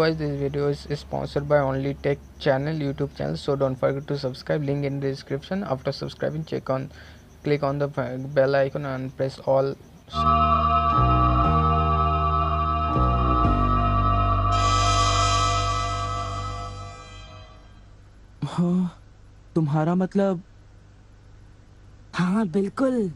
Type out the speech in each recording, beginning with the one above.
guys, this video is sponsored by Only Tech channel YouTube channel, so don't forget to subscribe. Link in the description. After subscribing, click on the bell icon and press all. हाँ, तुम्हारा मतलब? हाँ बिल्कुल,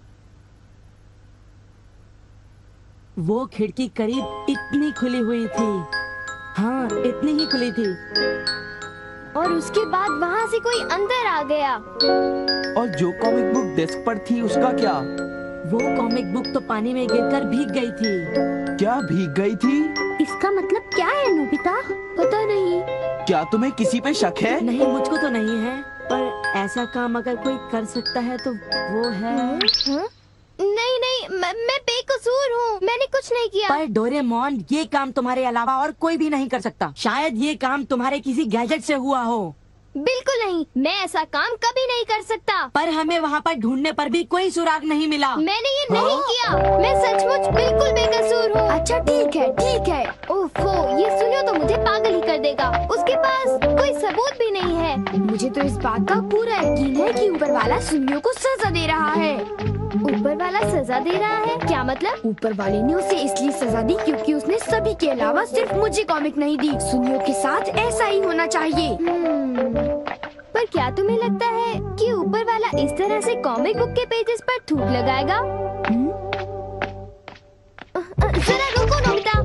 वो खिड़की करीब इतनी खुली हुई थी। हाँ, इतनी ही खुली थी। और उसके बाद वहाँ से कोई अंदर आ गया। और जो कॉमिक बुक डेस्क पर थी उसका क्या? वो कॉमिक बुक तो पानी में गिरकर भीग गई थी। क्या भीग गई थी? इसका मतलब क्या है नोबिता? पता नहीं। क्या तुम्हें किसी पे शक है? नहीं, मुझको तो नहीं है, पर ऐसा काम अगर कोई कर सकता है तो वो है। नहीं नहीं, मैं बेकसूर हूँ, मैंने कुछ नहीं किया। पर डोरेमोन, ये काम तुम्हारे अलावा और कोई भी नहीं कर सकता। शायद ये काम तुम्हारे किसी गैजेट से हुआ हो। बिल्कुल नहीं, मैं ऐसा काम कभी नहीं कर सकता। पर हमें वहाँ पर ढूंढने पर भी कोई सुराग नहीं मिला। मैंने ये नहीं किया, मैं सचमुच बिल्कुल बेकसूर हूँ। अच्छा ठीक है ठीक है। ओफो, ये सुनियो तो मुझे पागल ही कर देगा। उसके पास कोई सबूत भी नहीं है। मुझे तो इस बात का पूरा यकीन है कि ऊपर वाला सुनियो को सजा दे रहा है। ऊपर वाला सजा दे रहा है? क्या मतलब? ऊपर वाले ने उसे इसलिए सजा दी क्योंकि उसने सभी के अलावा सिर्फ मुझे कॉमिक नहीं दी। सुनियो के साथ ऐसा ही होना चाहिए। पर क्या तुम्हें लगता है कि ऊपर वाला इस तरह से कॉमिक बुक के पेजेस पर थूक लगाएगा? जरा रुको नोबिता।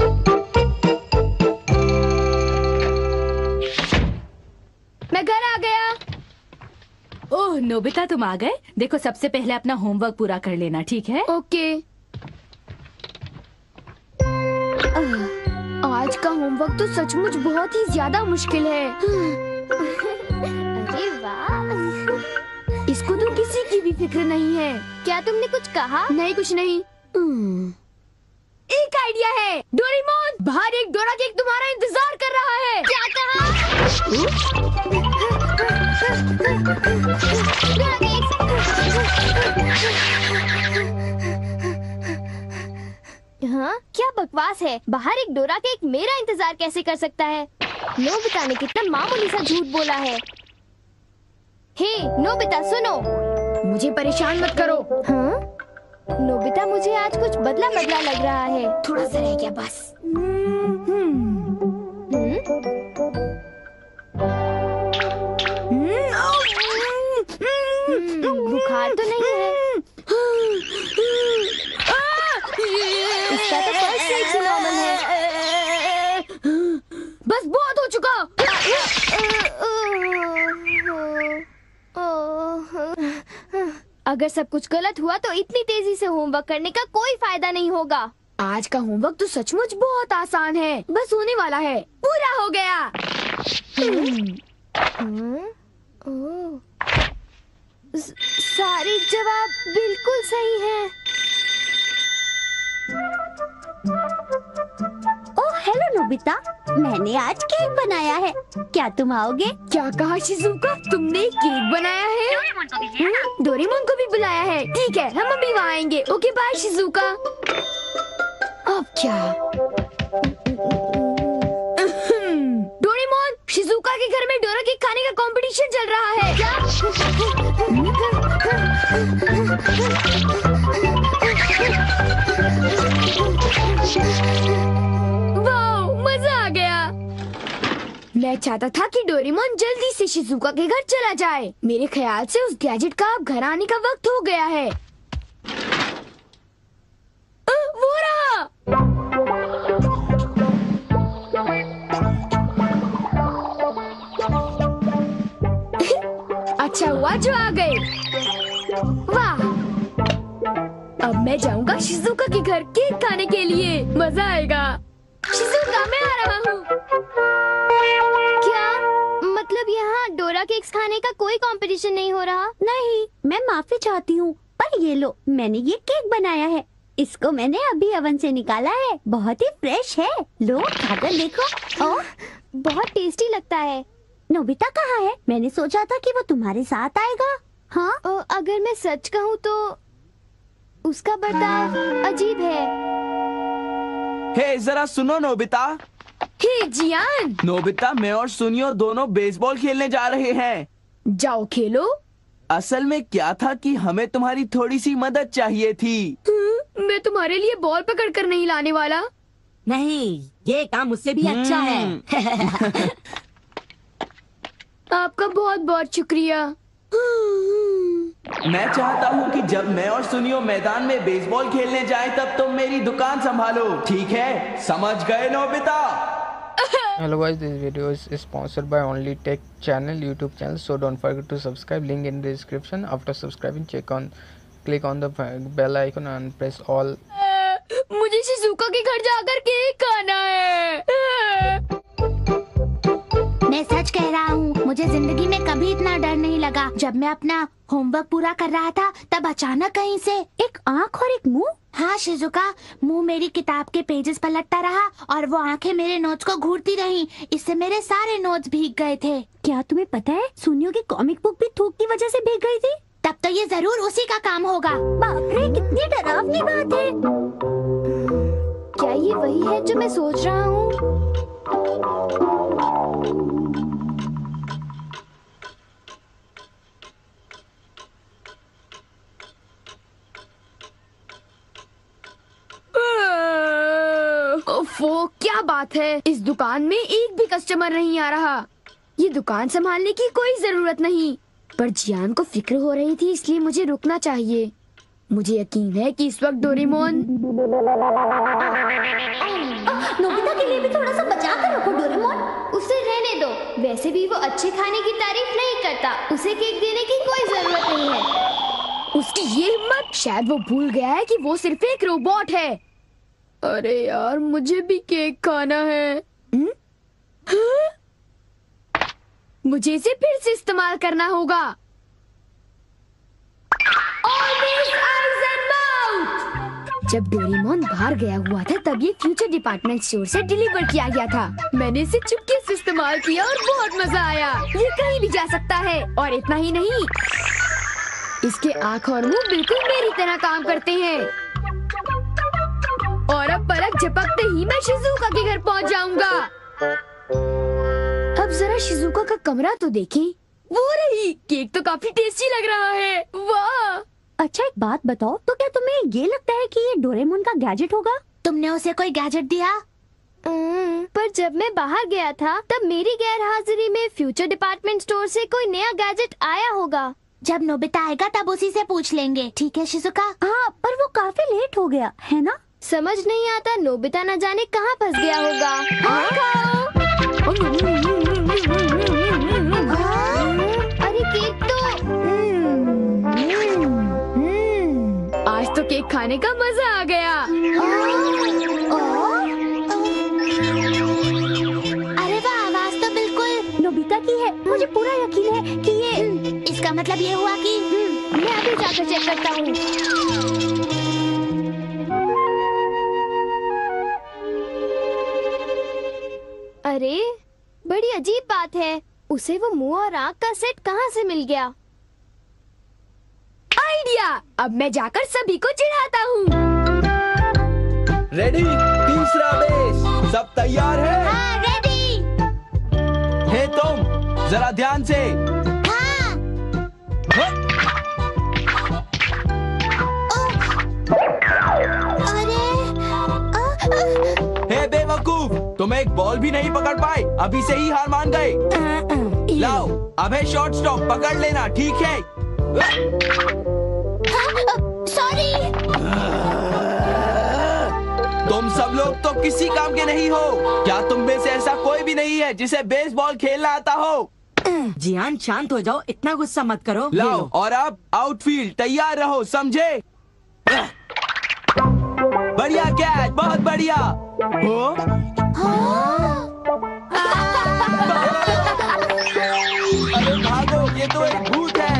मैं घर आ गया। ओह नोबिता, तुम आ गए। देखो, सबसे पहले अपना होमवर्क पूरा कर लेना, ठीक है? ओके। आज का होमवर्क तो सचमुच बहुत ही ज्यादा मुश्किल है। अरे वाह, इसको तो किसी की भी फिक्र नहीं है। क्या तुमने कुछ कहा? नहीं, कुछ नहीं। एक आइडिया है। डोरेमोन, बाहर एक डोरा केक तुम्हारा इंतजार कर रहा है। क्या कहा? हाँ, क्या बकवास है। बाहर एक डोरा केक मेरा इंतजार कैसे कर सकता है? नोबिता ने कितना मामूली सा झूठ बोला है। हे नोबिता, सुनो, मुझे परेशान मत करो। हाँ? नोबिता, मुझे आज कुछ बदला बदला लग रहा है। थोड़ा सा रह गया बस। बुखार तो नहीं है? इसका तो फर्स्ट रेट से नॉर्मल है। बस बहुत हो चुका। अगर सब कुछ गलत हुआ तो इतनी तेजी से होमवर्क करने का कोई फायदा नहीं होगा। आज का होमवर्क तो सचमुच बहुत आसान है, बस होने वाला है। पूरा हो गया। सारे जवाब बिल्कुल सही हैं। ओह हेलो नोबिता, मैंने आज केक बनाया है, क्या तुम आओगे? क्या कहा शिजुका? तुमने केक बनाया है? डोरेमोन को भी बुलाया है। ठीक है, हम अभी वहाँ आएंगे। Okay bye Shizuka. अब क्या? डोरेमोन, शिजुका के घर में डोरा केक खाने का कंपटीशन चल रहा है। क्या? वाह, मजा आ गया। मैं चाहता था कि डोरेमोन जल्दी से शिजुका के घर चला जाए। मेरे ख्याल से उस गैजेट का अब घर आने का वक्त हो गया है। वो रहा। अच्छा हुआ जो आ गए। वाह, अब मैं जाऊंगा शिजुका के घर केक खाने के लिए। मजा आएगा। शिजुका, मैं आ रहा हूँ। क्या मतलब यहाँ डोरा केक्स खाने का कोई कंपटीशन नहीं हो रहा? नहीं, मैं माफी चाहती हूँ, पर ये लो, मैंने ये केक बनाया है। इसको मैंने अभी ओवन से निकाला है, बहुत ही फ्रेश है। लो खाकर देखो। ओह, बहुत टेस्टी लगता है। नोबिता कहाँ है? मैंने सोचा था कि वो तुम्हारे साथ आएगा। हाँ? अगर मैं सच कहूँ तो उसका बर्ताव अजीब है। हे जरा सुनो नोबिता, हे जियान, नोबिता, मैं और सुनियो दोनों बेसबॉल खेलने जा रहे हैं। जाओ खेलो। असल में क्या था कि हमें तुम्हारी थोड़ी सी मदद चाहिए थी। मैं तुम्हारे लिए बॉल पकड़ कर नहीं लाने वाला। नहीं, ये काम मुझसे भी अच्छा है। आपका बहुत बहुत शुक्रिया। मैं चाहता हूँ कि जब मैं और सुनियो मैदान में बेसबॉल खेलने जाएं, तब तुम मेरी दुकान संभालो, ठीक है? समझ गए Nobita? Hello guys, this video is sponsored by Only Tech channel YouTube channel, so don't forget to subscribe, link in the description. After subscribing, click on the bell icon and press all. मुझे Shizuka के घर जाकर cake खाना है। मैं सच कह रहा हूँ, मुझे जिंदगी में कभी इतना डर नहीं लगा। जब मैं अपना होमवर्क पूरा कर रहा था, तब अचानक कहीं से एक आँख और एक मुंह। हाँ शिजुका, मुंह मेरी किताब के पेजेस पलटता रहा और वो आंखें मेरे नोट्स को घूरती रहीं। इससे मेरे सारे नोट्स भीग गए थे। क्या तुम्हें पता है, सुनियो की कॉमिक बुक भी थूक की वजह से भीग गई थी? तब तो ये जरूर उसी का काम होगा। बाप रे, कितनी डरावनी बात है। क्या ये वही है जो मैं सोच रहा हूँ? ओफो, क्या बात है, इस दुकान में एक भी कस्टमर नहीं आ रहा। ये दुकान संभालने की कोई जरूरत नहीं, पर जियान को फिक्र हो रही थी, इसलिए मुझे रुकना चाहिए। मुझे यकीन है कि इस वक्त डोरेमोन। नोबिता के लिए भी थोड़ा सा बचा कर रखो डोरेमोन। उसे रहने दो, वैसे भी वो अच्छे खाने की तारीफ नहीं करता। उसे केक देने की कोई जरूरत नहीं है। उसकी ये हिम्मत! शायद वो भूल गया है कि वो सिर्फ एक रोबोट है। अरे यार, मुझे भी केक खाना है। हाँ? मुझे इसे फिर से इस्तेमाल करना होगा। जब डोरेमोन बाहर गया हुआ था, तब ये फ्यूचर डिपार्टमेंट स्टोर से डिलीवर किया गया था। मैंने इसे चुपके से इस्तेमाल किया और बहुत मजा आया। ये कहीं भी जा सकता है, और इतना ही नहीं, इसके आँख और मुंह बिल्कुल मेरी तरह काम करते हैं। और अब पलक झपकते ही मैं शिजुका के घर पहुंच जाऊंगा। अब जरा शिजुका का कमरा तो देखें। वो रही, केक तो काफी टेस्टी लग रहा है। वाह! अच्छा एक बात बताओ, तो क्या तुम्हें ये लगता है कि ये डोरेमोन का गैजेट होगा? तुमने उसे कोई गैजेट दिया? पर जब मैं बाहर गया था, तब मेरी गैर हाजिरी में फ्यूचर डिपार्टमेंट स्टोर से कोई नया गैजेट आया होगा। जब नोबिता आएगा तब उसी से पूछ लेंगे, ठीक है शिजुका? हाँ, पर वो काफी लेट हो गया है ना? समझ नहीं आता, नोबिता न जाने कहाँ फंस गया होगा। हाँ, खाओ। अरे केक तो आज तो केक खाने का मजा आ गया। अरे वाह, आवाज तो बिल्कुल नोबिता की है। मुझे पूरा यकीन है कि ये इसका मतलब ये हुआ कि मैं अभी जाकर चेक करता हूँ। अरे, बड़ी अजीब बात है, उसे वो मुंह और आँख का सेट कहाँ से मिल गया? आइडिया! अब मैं जाकर सभी को चिढ़ाता हूँ। रेडी? तीसरा बेस, सब तैयार है? हाँ, रेडी। हे तुम, जरा ध्यान से। हाँ। हे बेवकूफ, तुम एक बॉल भी नहीं पकड़ पाए, अभी से ही हार मान गए। लाओ, अब है शॉर्ट स्टॉप, पकड़ लेना, ठीक है? सॉरी। तुम सब लोग तो किसी काम के नहीं हो। क्या तुम में से ऐसा कोई भी नहीं है जिसे बेसबॉल खेलना आता हो? जियान शांत हो जाओ, इतना गुस्सा मत करो। लाओ, और अब आउटफील्ड तैयार रहो, समझे? बढ़िया कैच, बहुत बढ़िया। हो? अरे भागो, ये तो एक भूत है।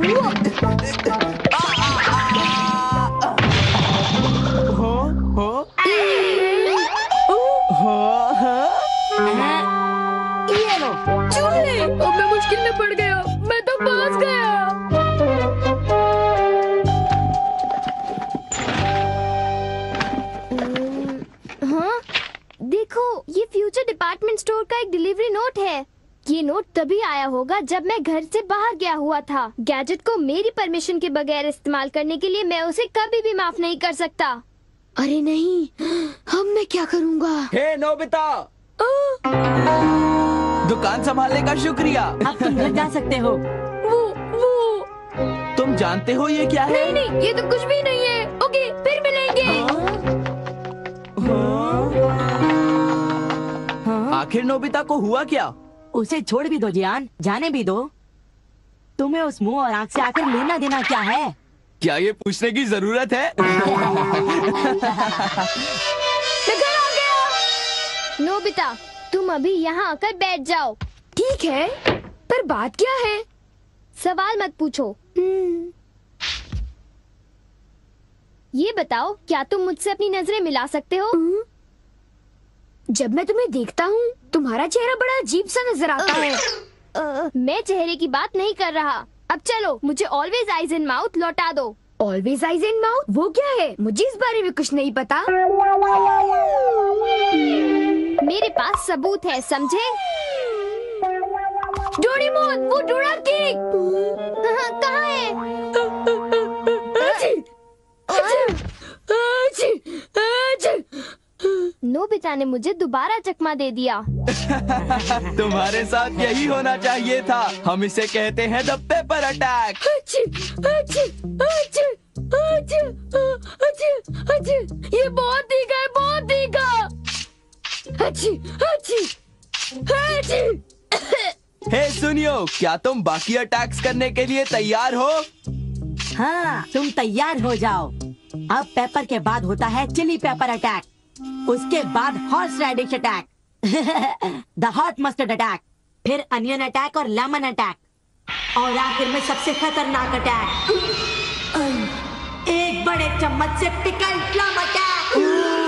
ये लो। चूहे! अब मैं मुश्किल में पड़ गया, मैं तो फंस गया। हाँ, देखो, ये फ्यूचर डिपार्टमेंट तभी आया होगा जब मैं घर से बाहर गया हुआ था। गैजेट को मेरी परमिशन के बगैर इस्तेमाल करने के लिए मैं उसे कभी भी माफ नहीं कर सकता। अरे नहीं, अब मैं क्या करूँगा? हे नोबिता, दुकान संभालने का शुक्रिया। अब तुम घर जा सकते हो। वो तुम जानते हो ये क्या है? नहीं, ये तो कुछ भी नहीं है। ओके, फिर मिलेंगे। आखिर नोबिता को हुआ क्या? उसे छोड़ भी दो जियान, जाने भी दो। तुम्हें उस मुंह और आंख से आखिर लेना देना क्या है? क्या ये पूछने की जरूरत है? मैं घर आ गया। नोबिता, तुम अभी यहाँ आकर बैठ जाओ। ठीक है, पर बात क्या है? सवाल मत पूछो। ये बताओ, क्या तुम मुझसे अपनी नजरें मिला सकते हो? जब मैं तुम्हें देखता हूँ, तुम्हारा चेहरा बड़ा अजीब सा नजर आता है। मैं चेहरे की बात नहीं कर रहा। अब चलो, मुझे ऑलवेज आइज इन माउथ लौटा दो। Always eyes in mouth? वो क्या है? मुझे इस बारे में कुछ नहीं पता। मेरे पास सबूत है, समझे? डोरेमोन, वो डोरा केक कहाँ है? नोबिता ने मुझे दोबारा चकमा दे दिया। तुम्हारे साथ यही होना चाहिए था। हम इसे कहते हैं द पेपर अटैक। ये बहुत तीखा है, बहुत तीखा। हे सुनियो, क्या तुम बाकी अटैक्स करने के लिए तैयार हो? हाँ, तुम तैयार हो जाओ। अब पेपर के बाद होता है चिली पेपर अटैक, उसके बाद horse radish attack, the hot mustard attack, फिर अनियन अटैक और लेमन अटैक, और आखिर में सबसे खतरनाक अटैक, एक बड़े चम्मच से पिकल प्लम अटैक।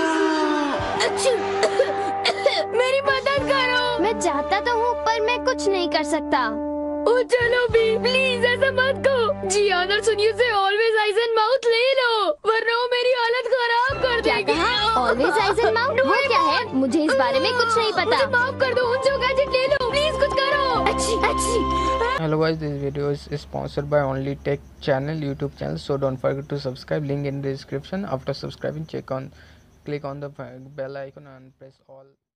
मेरी मदद करो। मैं चाहता तो हूँ, पर मैं कुछ नहीं कर सकता। ओ चलो भी, प्लीज ऐसा मत कहो। जियान और सुनियो से ऑलवेज आइज एंड माउथ ले लो, वरना वो मेरी हालत खराब कर देगी। ऑलवेज आइज एंड माउथ वो क्या है? मुझे इस बारे में कुछ नहीं पता। मुझे माफ कर दो, उनसे गैजेट ले लो, प्लीज कुछ करो। Hello guys, this video is sponsored by Only Tech channel, YouTube channel. So don't forget to subscribe. Link in the description. After subscribing, click on the bell icon and press all.